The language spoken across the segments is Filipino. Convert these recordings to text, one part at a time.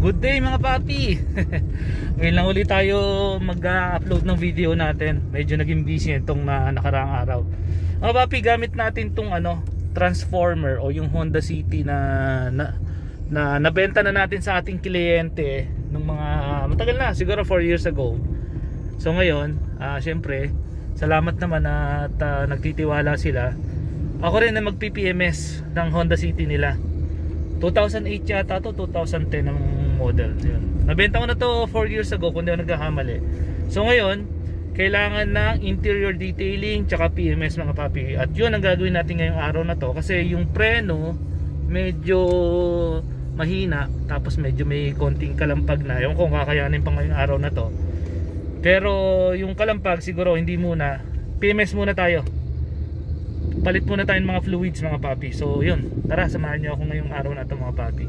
Good day mga papi. Ngayon lang ulit tayo mag-upload ng video natin. Medyo naging busy itong nakaraang araw. Mga papi, gamit natin itong transformer o yung Honda City na nabenta na natin sa ating kliyente nung mga matagal na, siguro 4 years ago. So ngayon, syempre, salamat naman at nagtitiwala sila. Ako rin na mag-PPMS ng Honda City nila. 2008 yata to, 2010 ang model. Yun. Nabenta ko na to 4 years ago kung di ako nagkakamali. So ngayon, kailangan ng interior detailing tsaka PMS mga papi. At yun ang gagawin natin ngayong araw na to. Kasi yung preno medyo mahina, tapos medyo may konting kalampag na. Ewan ko kung kakayanin pa ngayong araw na to. Pero yung kalampag siguro hindi muna. PMS muna tayo. Palit muna tayo ng mga fluids mga papi. So yun, tara samahan nyo ako ngayong araw na ito mga papi.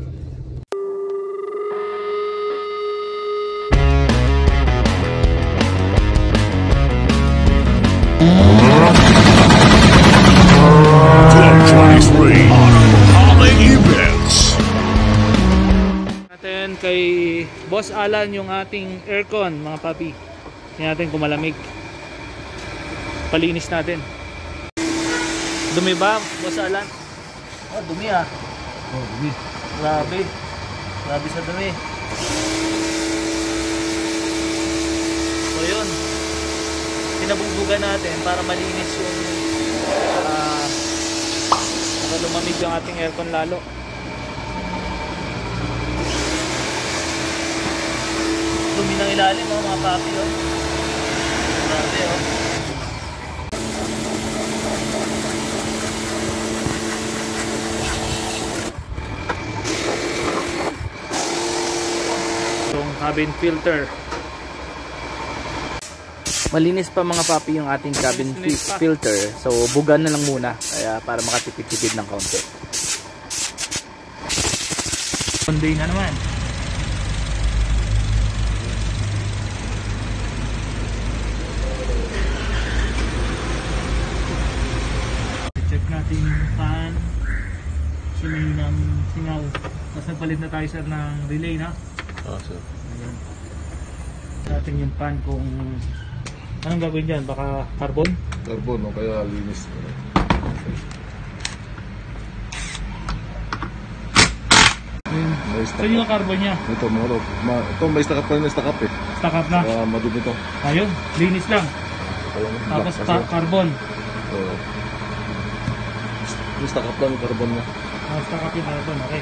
Natin kay Boss Alan yung ating aircon mga papi. Tingnan natin kung malamig. Palinis natin. Dumi ba, Boss Alan? Oh, dumi ah. Oh, dumi. Grabe. Grabe sa dumi. So yun. Pinabubugan natin para malinis yung para lumamig yung ating aircon lalo. Dumi ng ilalim oh, mga papi oh. Grabe oh. Cabin filter. Malinis pa mga papi yung ating cabin filter. So bugan na lang muna kaya para makatipid-tipid ng kaunti. Monday na naman. Check natin yung fan. Sinayin ng singaw. Tapos nagpalit na tayo sir ng relay na. Sir. Ayan. Natin yung pan kung anong gagawin dyan, baka carbon? Carbon o kaya linis. So yung carbon nya? Ito may stack up pa rin, stack up eh. Stack up na? Madumi ito. Ayun, linis lang. Tapos carbon. Yung stack up lang yung carbon nya. Stack up yung carbon, okay.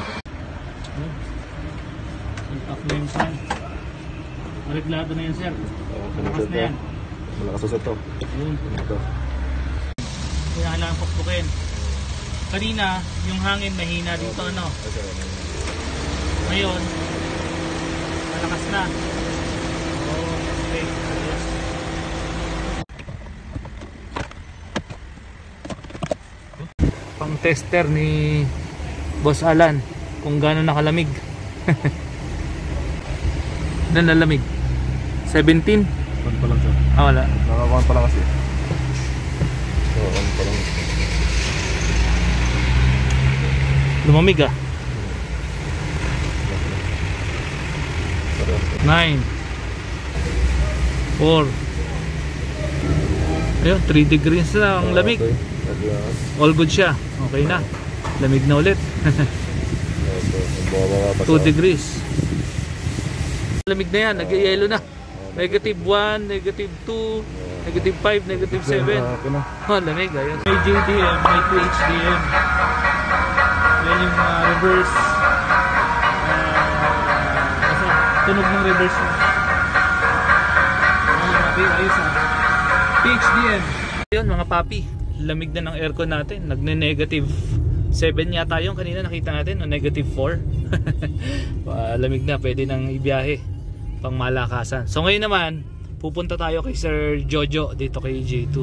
Off na yung fan. Ariglado na yan sir. Malakas na yan. Malakas na ito. Ayun. Kaya kailangan pukpukin. Kanina yung hangin mahina dito ano. Ngayon malakas na. Okay. Pang tester ni Boss Alan kung gaano nakalamig. Ilan na lamig? 17? 1 pa lang siya. Wala. Nakakuhan pa lang kasi. So, 1 pa lang. Lumamig ah. 9 4 ayun, 3 degrees na ang lamig. All good siya. Okay na. Lamig na ulit. 2 degrees. Lamig na yan, nag-yellow na. Negative 1, negative 2, negative 5, negative 7. Oh, lamig. Ayun. May JDM, may 2 HDM. Yan yung reverse. Tunog ng reverse. Ayos ah. PHDM. Ayun mga papi, lamig na ng aircon natin. Nagne-negative 7 yata yung kanina nakita natin, o negative 4. Lamig na, pwede nang ibiyahe pang malakasan. So ngayon naman pupunta tayo kay Sir Jojo dito kay J2.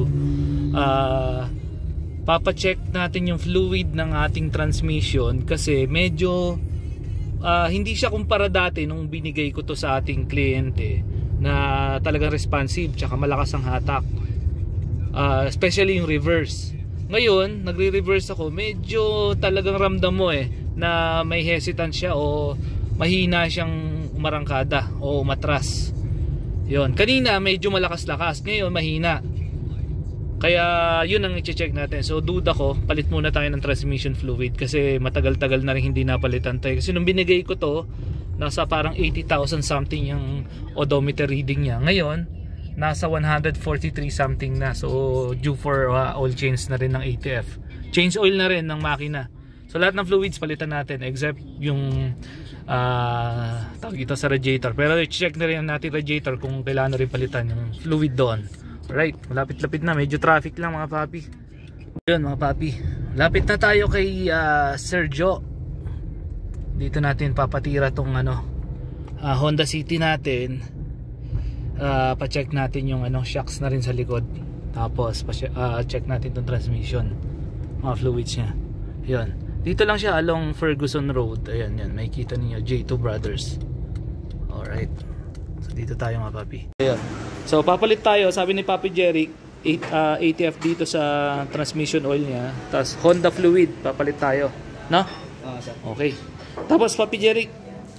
Papacheck natin yung fluid ng ating transmission kasi medyo hindi siya kumpara dati nung binigay ko to sa ating kliyente na talagang responsive tsaka malakas ang hatak, especially yung reverse. Ngayon nagre-reverse ako, medyo talagang ramdam mo na may hesitance siya o mahina siyang umarangkada o umatras. Yun, kanina medyo malakas-lakas, ngayon mahina. Kaya yun ang i-check natin. So duda ko, palit muna tayo ng transmission fluid kasi matagal-tagal na rin hindi napalitan tayo. Kasi nung binigay ko to, nasa parang 80,000 something yung odometer reading niya. Ngayon, nasa 143 something na. So due for oil change na rin ng ATF. Change oil na rin ng makina. So lahat ng fluids palitan natin except yung tawag ito sa radiator. Pero i-check na rin natin radiator kung kailangan na rin palitan yung fluid doon. Alright, malapit-lapit na. Medyo traffic lang mga papi. Yun mga papi, lapit na tayo kay Sergio. Dito natin papatira tong Honda City natin. Pa-check natin yung shocks na rin sa likod. Tapos check natin tong transmission, mga fluids niya. Yun, dito lang siya along Ferguson Road. Ayan, yan, makikita niyo J2 Brothers. Alright, so dito tayo mga papi. Ayan. So papalit tayo, sabi ni Papi Jerry, ATF dito sa transmission oil niya. Tapos Honda fluid, papalit tayo, no? Okay. Tapos Papi Jerry,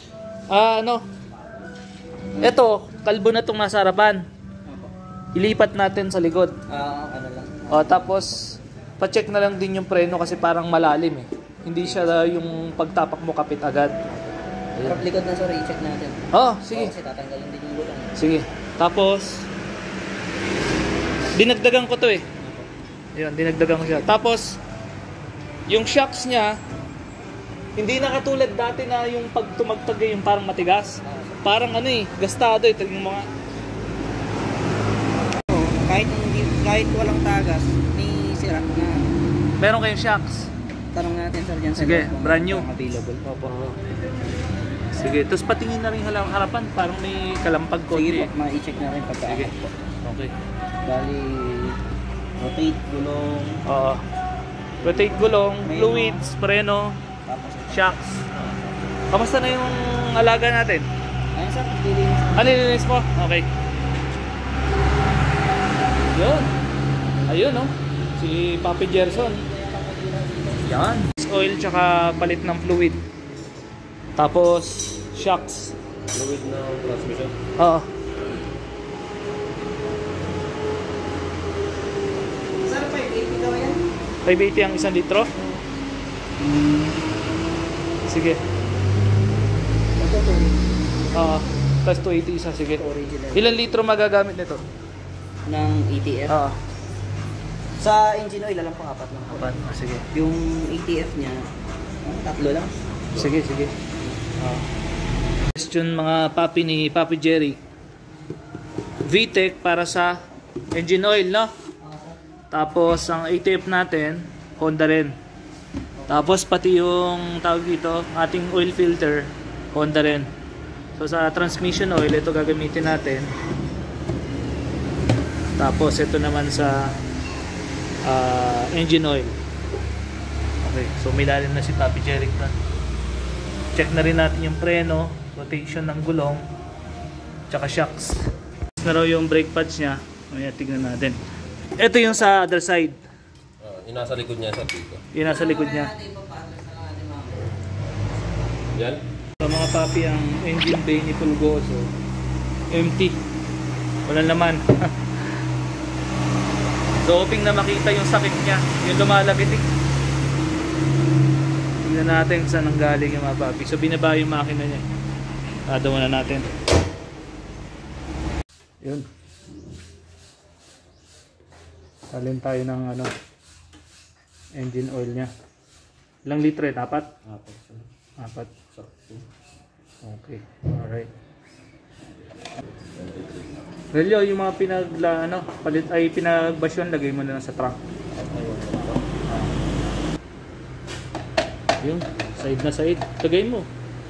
eto, kalbo na itong nasa harapan. Ilipat natin sa likod. Tapos pa-check na lang din yung preno kasi parang malalim eh. Hindi siya yung pagtapak mo kapit agad. Harap likod na, sorry, i-check natin. Sige. Kasi tatanggalin din yung gulong. Sige. Tapos dinagdagan ko to eh. Ayun, dinagdagan ko siya. Tapos yung shocks niya hindi na katulad dati na yung pagtumagtag yung parang matigas. Parang gastado eh, yung mga kahit walang tagas, may sira na. Meron kayong shocks? Tanong natin sir dyan. Sige, brand new. Available. Opo. Sige, tapos patingin na rin harapan, parang may kalampag ko. Sige po, ma-i-check na rin pagka. Sige. Okay. Bali, rotate, gulong. Rotate gulong, fluids, preno, shocks. Kamusta na yung alaga natin? Ayun sir, lilinis. Nilinis mo? Okay. Yun. Ayun si Papi Gerson. Yan. Oil tsaka palit ng fluid. Tapos shocks. Fluid na transmission. Oo. Sir, 580 daw yan? 580 ang 1 litro? Sige. Ito po. Plus 280 isa, sige. Original. Ilan litro magagamit nito? Ng ATF? Sa engine oil, alam po 4 lang po. Sige. Yung ATF niya, 3 lang. Sige. Question mga papi ni Papi Jerry. VTEC para sa engine oil, no? Tapos ang ATF natin, Honda rin. Tapos pati yung tawag dito, ating oil filter, Honda rin. So sa transmission oil, ito gagamitin natin. Tapos ito naman sa engine oil. Okay, so may lalim na si Papi Jerry. Check na rin natin yung preno, rotation ng gulong, tsaka shocks. Na raw yung brake pads niya. Ayan, tignan natin. Ito yung sa other side. Yung nasa likod niya sa dito. Yung nasa likod niya. Yan. So mga papi, ang engine bay ni Pulgoso empty. Walang laman. So hoping na makita yung sakit niya, yung lumalagitik. Tingnan natin saan ang galing yung mga papi. So binaba yung makina niya. Adaw na natin. Yun. Talin tayo ng engine oil niya. Ilang litro yun? 4? 4. Okay. Alright. Relyo, yung mga pinagbasyon, lagay mo na lang sa trunk. Yung side na side, lagay mo.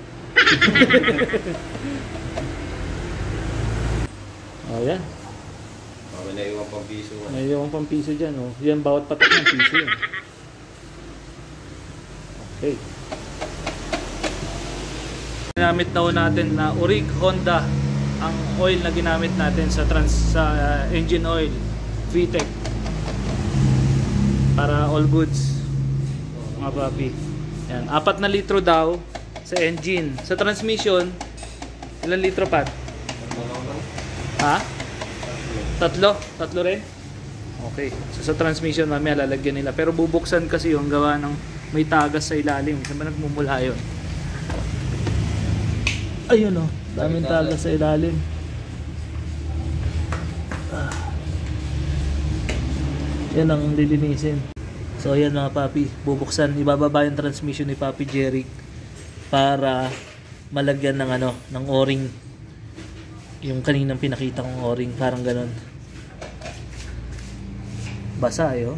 Ayan. May naiwang pang piso. May naiwang pang piso dyan. Yan, bawat patak ng piso yan. Okay. Ginamit na natin na Urig Honda ang oil na ginamit natin sa engine oil VTEC para all goods mga papi. Yan, 4 na litro daw sa engine. Sa transmission, ilang litro pa? Ha? Tatlo? Tatlo rin? Okay. So sa transmission mamaya lalagyan nila. Pero bubuksan kasi yung gawa ng may tagas sa ilalim. Saan ba nagmumula yun? Ayun o. Daming tagas sa ilalim. Yan ang lilinisin. So ayan mga papi, bubuksan, ibababa yung transmission ni Papi Jeric para malagyan ng ano, ng o-ring. Yung kaninang pinakita kong o-ring, parang ganon. Basa eh, oh.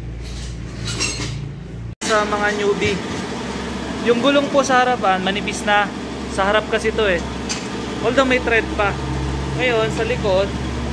Sa mga newbie, yung gulong po sa harapan manipis na. Sa harap kasi to eh. Although may thread pa. Ngayon sa likod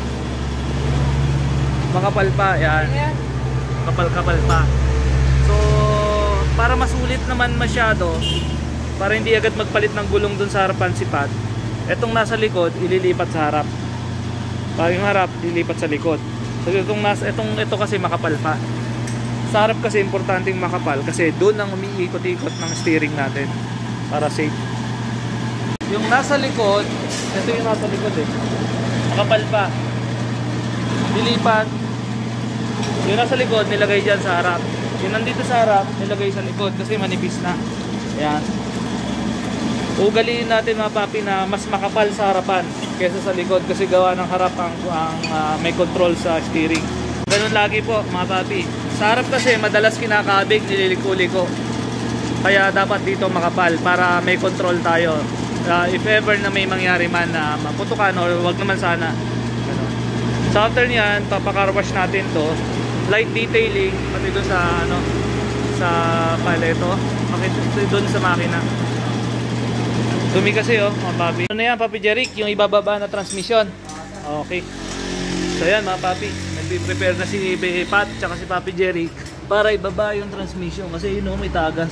makapal pa, yan. Kapal-kapal pa. So, para masulit naman masyado, para hindi agad magpalit ng gulong dun sa harapan si Pat, etong nasa likod, ililipat sa harap. Para yung harap, ililipat sa likod. So, ito kasi makapal pa. Sa harap kasi, importanteng makapal kasi doon ang umiikot-ikot ng steering natin para safe. Yung nasa likod, ito yung nasa likod eh. Makapal pa. Dilipat. Yung nasa likod, nilagay dyan sa harap. Yung nandito sa harap, nilagay sa likod kasi manipis na. Ayan. Ugaliin natin mga papi na mas makapal sa harapan kaysa sa likod kasi gawa ng harap ang may control sa steering. Ganun lagi po mga papi. Sa harap kasi madalas kinakabig, nililiko-liko. Kaya dapat dito makapal para may control tayo. If ever na may mangyari man na maputukan or wag naman sana. Ganun. So after niyan, papakarwash natin to. Light detailing pati doon sa ano, sa paleto, makita doon sa makina. Dumi kasi oh, mga papi. Ano na yan, Papi Jeric? Yung ibababa na transmission. Okay. So yan mga papi, nagpi-prepare na si Pat tsaka si Papi Jeric para ibaba yung transmission kasi yun may tagas.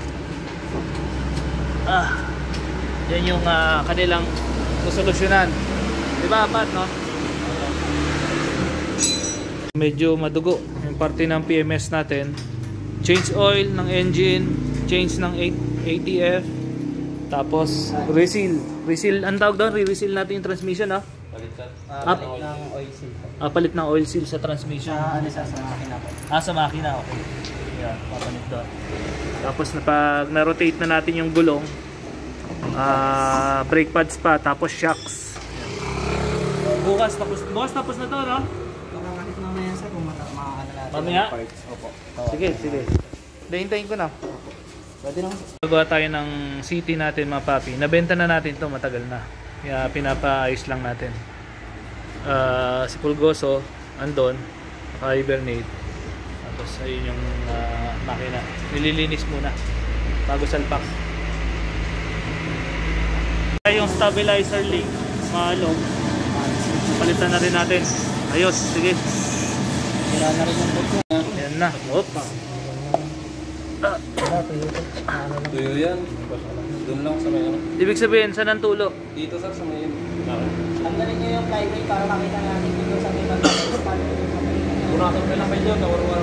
Yan yung kanilang solusyonan. Diba Pat, no? Medyo madugo yung parte ng PMS natin. Change oil ng engine, change ng ATF, tapos reseal. Ang tawag doon, re-reseal natin yung transmission, no? Palit ng oil seal. Palit ng oil seal sa transmission. Sa makina po. Sa makina, okay. Yan, papalit doon. Tapos pag na-rotate na natin yung gulong, brake pads pa, tapos shocks. Bukas tapos na to, no? Makakalit mamaya sir kung makakala natin. Mamaya? Parts. Opo. Sige. Hintayin ko na. Pwede naman. Nagawa tayo ng city natin mga papi. Nabenta na natin to matagal na. Kaya pinapaayos lang natin. Si Pulgoso andon, naka-hibernate. Tapos ayun yung makina. Nililinis muna bago salpak. Yung stabilizer link, malo. Palitan na rin natin. Ayos, sige. Sira na rin yung book niya. Yan na. Oops. Tuyo yan. Doon lang sa may ano. Ibig sabihin, saan ang tulo? Dito sir sa may Tanggalin niyo yung flywheel para makita natin dito sa may pagkakas. Punasan ka lang kayo, tawar-war.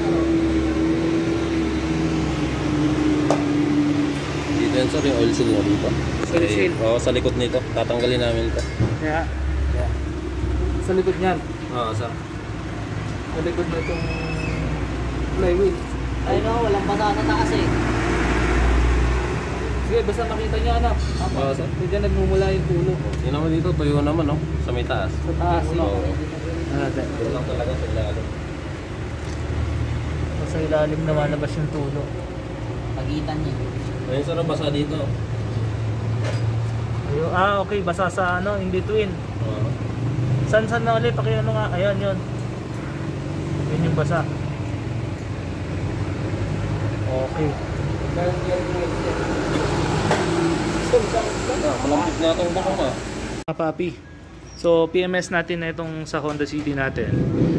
Dito yan sir, yung oil seal na dito. Oil seal? Oo, sa likod nito. Tatanggalin namin ito. Yeah. Sa likod niyan. Oo, sir. Sa likod na itong flywheel. Ay no, walang basa sa taas eh. Sige, basta makita niya ano. Oo, sir. Diyan nagmumula yung tulo. Yun naman dito, tuyo naman no? Sa may taas. Sa taas, no? Oo. Doon lang talaga sa ilalim. Sa ilalim naman nabas yung tulo. Pagitan niya. Ayun sir, basa dito. Ayun, okay, basa sa ano, in between. Oo. San na ulit? Pakiano nga, ayan yun. Yun yung basa. Okay. Malambit na itong baka ka. Papi. So, PMS natin na itong sa Honda City natin.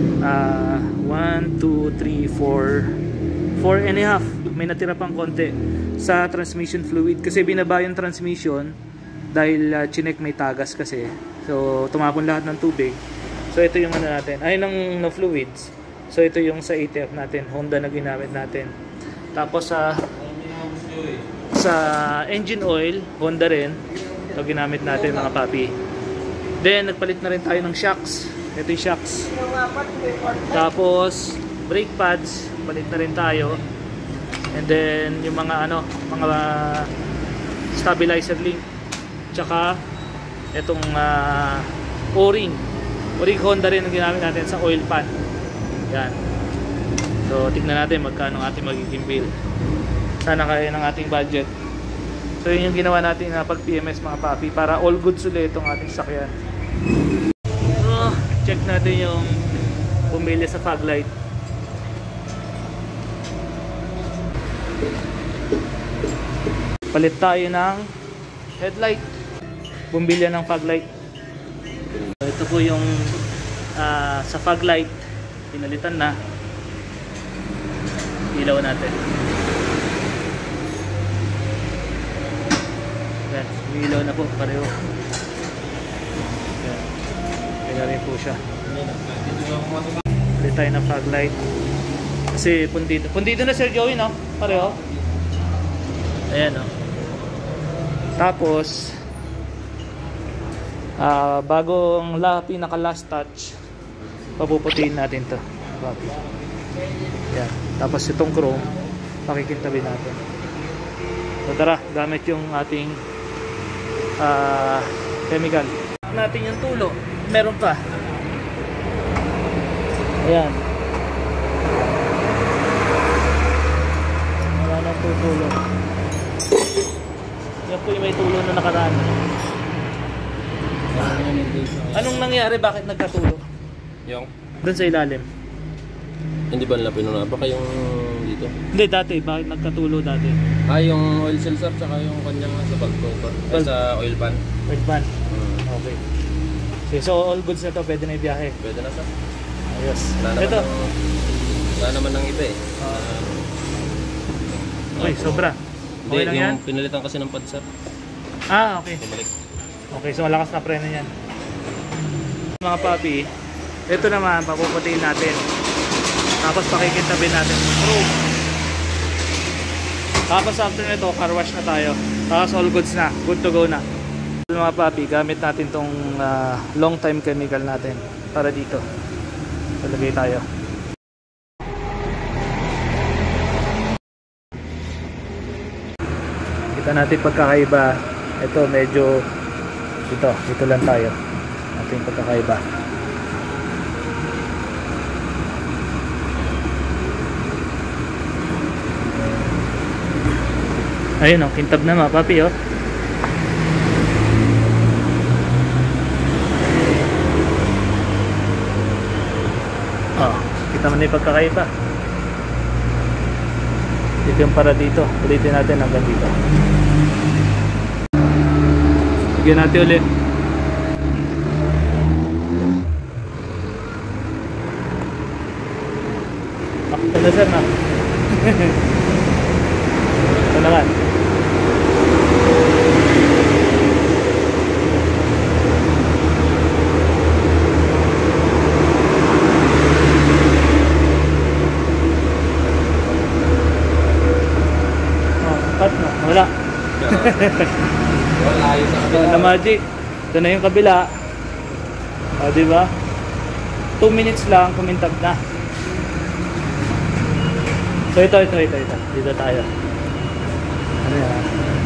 1, 2, 3, 4. 4.5. May natira pang konti sa transmission fluid. Kasi binaba yung transmission dahil chinek may tagas kasi. So, tumapon lahat ng tubig. So, ito yung ano natin. Ay, ng fluids. So, ito yung sa ATF natin. Honda na ginamit natin. Tapos sa engine oil, Honda rin. Ito ginamit natin mga papi. Then nagpalit na rin tayo ng shocks. Ito yung shocks. Tapos brake pads, palit na rin tayo. And then yung mga mga stabilizer link. Tsaka itong O-ring. O-ring Honda rin ang ginamit natin sa oil pan. Yan. So tignan natin magkano ang ating magiging bill. Sana kaya ng ating budget. So yun yung ginawa natin na pag PMS mga papi, para all goods ulit itong ating sakyan. So, check natin yung pumili sa fog light. Palit tayo ng headlight. Bumili ng fog light. So, ito po yung sa fog light. Pinalitan na. Ilaw natin. Yan, ilaw na po pareho. Yan. Kaya rin po siya. Palit tayo ng fog light. Kasi pundido na Sir Joey, no? Pareho. Ayan, no? Tapos bagong pinaka last touch, papuputiin natin to. Yan. Tapos itong chrome pakikintabi natin. So tara, gamit yung ating chemical natin yung tulo. Meron pa. Ayan. Wala nang tutulo. Yan po yung may tulo na nakaraan. Anong nangyari? Bakit nagkatulo? Yung? Doon sa ilalim. Hindi ba nila pinuna? Baka yung dito? Hindi, dati. Bakit nagkatulo dati? Yung oil sensor tsaka yung kanyang sa valve cover. Sa oil pan. Oil pan. Okay. So all goods na to, pwede na ibiyahe. Pwede na sa. Ayos. Wala naman ng iba eh. Uy, sobra. Okay lang yan? Yung pinalitan kasi ng padsap. Okay. Bumalik. Okay, so malakas na preno yan. Mga papi, ito naman, papuputiin natin. Tapos pakikintabi natin yung chrome. Tapos after nito, car wash na tayo. Tapos all goods na, good to go na. Mga papi, gamit natin tong long time chemical natin para dito. Talagay tayo. Kita natin pagkakaiba. Ito medyo dito lang tayo. Ating pagkakaiba. Ayun oh, kintab na mga papi oh. Kita mo na yung pagkakaiba. Dito yung para dito. Ulitin natin hanggang dito. Bigyan natin ulit. Ito na sir na. Ito naman. Wala. Wala ayos sa kabila. Na magic. Ito na yung kabila. Diba? 2 minutes lang kumintab na. So ito. Dito tayo. Ano yan?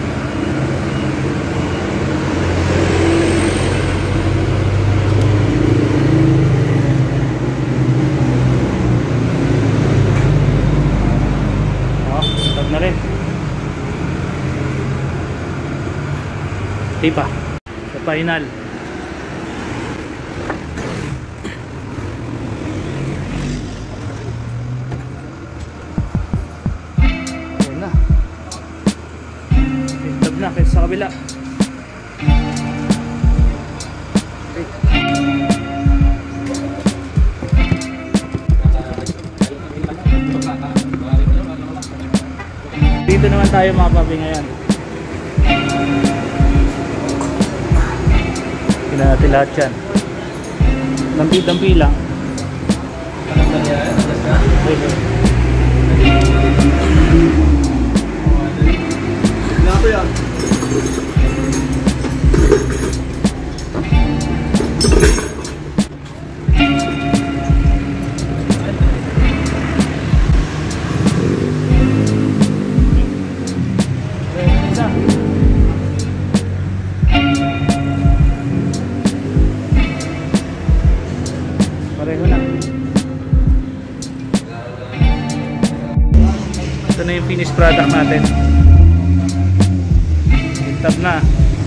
Kumintab na rin. Pa sa final. Ayan na. Tintab na kaysa sa kabila. Okay. Dito naman tayo mga papi ngayon. Tingnan natin lahat yan. Dampi-dampi lang. Pareho na. Ito na yung finished product natin. Tab na.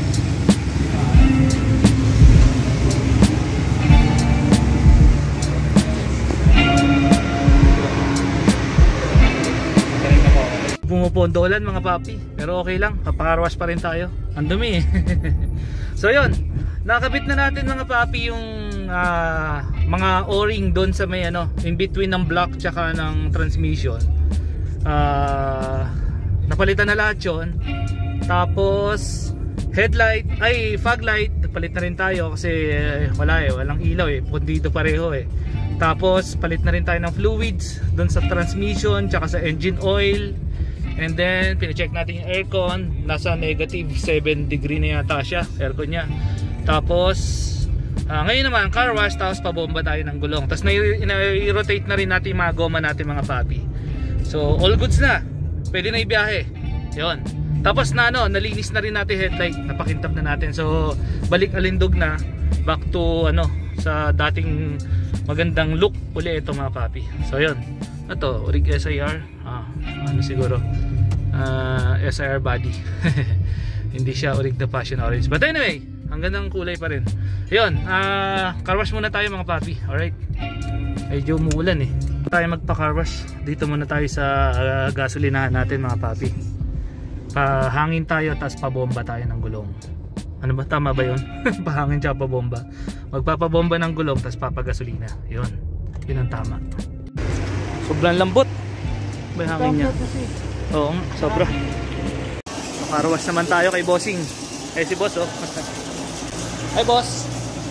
Pumupondolan mga papi, pero okay lang, papakarwas pa rin tayo. Ang dumi eh. So yun, nakakabit na natin mga papi yung mga o-ring doon sa may in between ng block tsaka ng transmission. Napalitan na lahat yun. Tapos headlight, fog light, palit na rin tayo kasi walang ilaw eh, dito pareho eh. Tapos palit na rin tayo ng fluids doon sa transmission tsaka sa engine oil. And then pina-check natin yung aircon, nasa negative 7 degree na yata siya, aircon niya. Tapos ngayon naman car wash, tapos pabomba tayo ng gulong. Tapos na-rotate na rin natin yung mga goma natin mga papi. So all goods na, pwede na ibiyahe. Yun. Tapos nalinis na rin natin headlight, napakintab na natin. So balik alindog na, back to sa dating magandang look uli ito mga papi. So yun, ito Rig SIR, siguro SIR body. Hindi siya Rig na Passion Orange, but anyway, ang gandang kulay pa rin. Yun, car wash muna tayo mga papi. Alright, medyo umuulan eh. Tayo magpa-car wash. Dito muna tayo sa gasolinahan natin mga papi. Pahangin tayo, tapos pabomba tayo ng gulong. Ano ba? Tama ba yun? Pahangin siya, pabomba. Magpapabomba ng gulong, tapos papagasolina. Yun ang tama. Sobrang lambot. May hangin niya. Oo, sobra. Car wash naman tayo kay bossing. Si boss oh. Ay boss,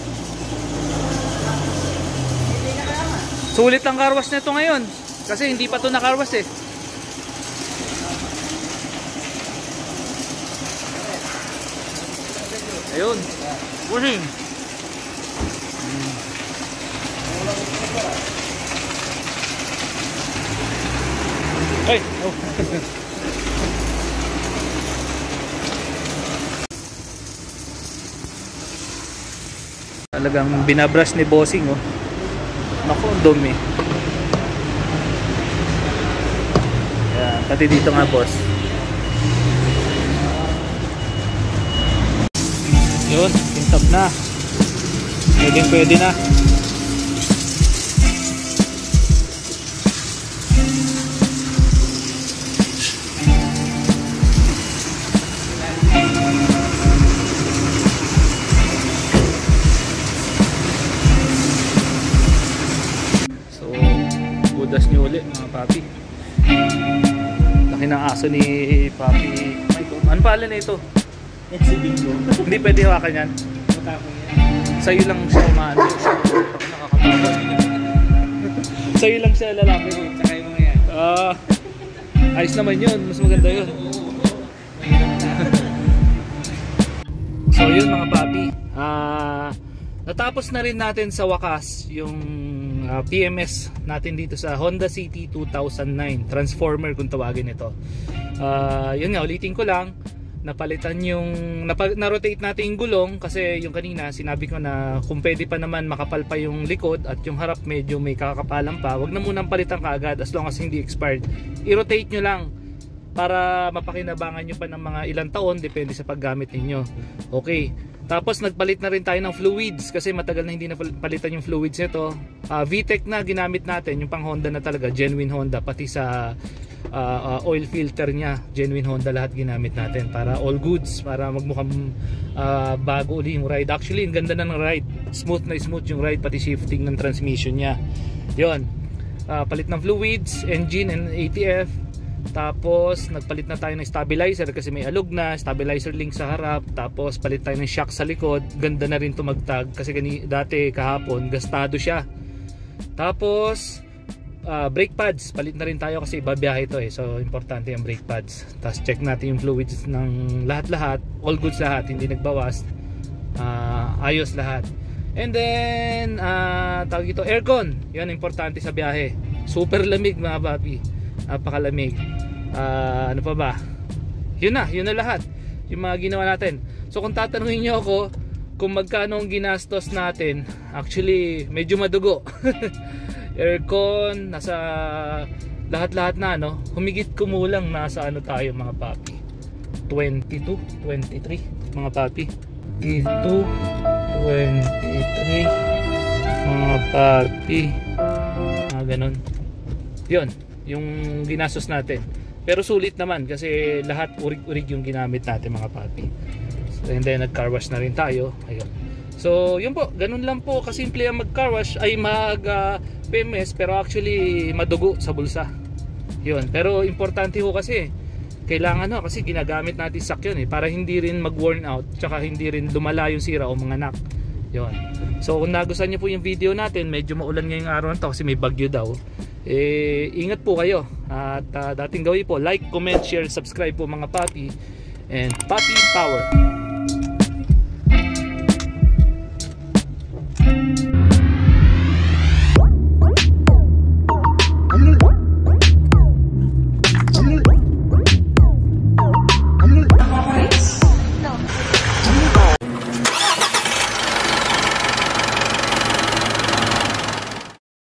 sulit ang car wash nito ngayon kasi hindi pa to na car wash eh. Ayun, morning. Ay, oh. Talagang binabrush ni bossing oh. Naku, dumi. Ayan, pati dito nga boss. Yun, kintab na. Pwede na. Budas nyo ulit mga papi. Laki ng aso ni papi. Ano pala na ito? Si Bingo. Hindi pwede hawakan yan. Sa'yo lang siya umaano. Sa'yo lang siya lalaki. Tsaka yung mga yan. Ayos naman yun. Mas maganda yun. So yun mga papi, natapos na rin natin sa wakas yung PMS natin dito sa Honda City 2009 Transformer kung tawagin ito. Yun nga, ulitin ko lang, napalitan yung na-rotate natin yung gulong kasi yung kanina sinabi ko na kung pwede pa naman makapal pa yung likod at yung harap medyo may kakapalan pa, wag na munang palitan kaagad as long as hindi expired. I-rotate nyo lang para mapakinabangan nyo pa ng mga ilang taon depende sa paggamit ninyo. Okay, tapos nagpalit na rin tayo ng fluids kasi matagal na hindi na palitan yung fluids nito. VTEC na ginamit natin, yung pang Honda na talaga, genuine Honda, pati sa oil filter niya genuine Honda, lahat ginamit natin para all goods, para magmukhang bago uli yung ride. Actually ang ganda na ng ride, smooth na smooth yung ride, pati shifting ng transmission niya. Yun, palit ng fluids, engine and ATF. Tapos nagpalit na tayo ng stabilizer kasi may alog na, stabilizer link sa harap. Tapos palit tayo ng shock sa likod, ganda na rin tumagtag kasi dati kahapon gastado siya. Tapos brake pads, palit na rin tayo kasi babiyahe ito eh. So importante yung brake pads. Tapos check natin yung fluids ng lahat-lahat, all goods lahat, hindi nagbawas. Ayos lahat. And then tawag ito aircon. Yan importante sa biyahe. Super lamig mga papi. Napakalamig. Ano pa ba? Yun na lahat. Yung mga ginawa natin. So kung tatanungin niyo ako kung magkano ang ginastos natin, actually medyo madugo. Aircon, nasa lahat-lahat na no. Humigit kumulang nasa ano tayo mga papi. 22, 23 mga papi. 22, 23 mga papi. Ganon. Yun, yung ginastos natin. Pero sulit naman kasi lahat urig-urig yung ginamit natin mga papi. And then nag-car wash na rin tayo. Ayun. So yun po, ganun lang po kasimple ang mag-car wash ay PMS pero actually madugo sa bulsa. Yun. Pero importante ho kasi kailangan kasi ginagamit natin sakyan para hindi rin mag-worn out tsaka hindi rin lumala yung sira o mga knock. Yun. So kung nagustuhan niyo po yung video natin, medyo maulan ngayong araw na to kasi may bagyo daw. Ingat po kayo. At dating gawin po, like, comment, share, subscribe po mga papi. And papi power.